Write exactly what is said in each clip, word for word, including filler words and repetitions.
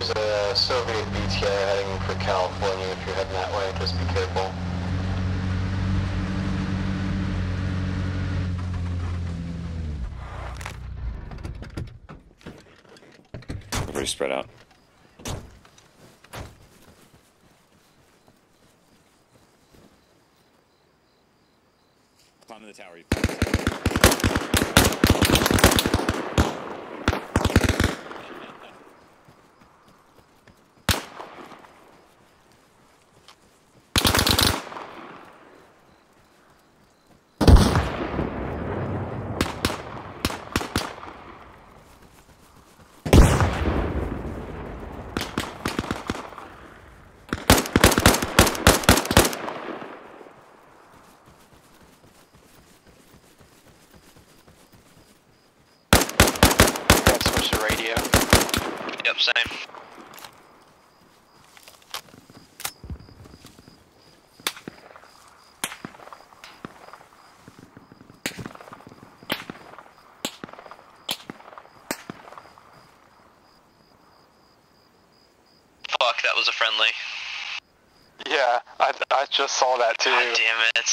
there's a Soviet B T R heading for California. If you're heading that way, just be careful. Everybody spread out. Climb to the tower. Yep, same. Fuck, that was a friendly. Yeah, I, I just saw that too. God damn it.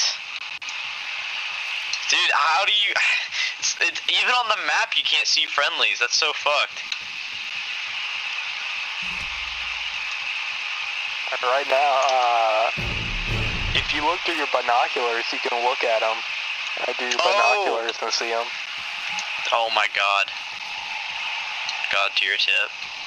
Dude, how do you... It's, it, even on the map you can't see friendlies, that's so fucked. Right now, uh, if you look through your binoculars, you can look at them. I do binoculars oh. and see them. Oh my god. God to your tip.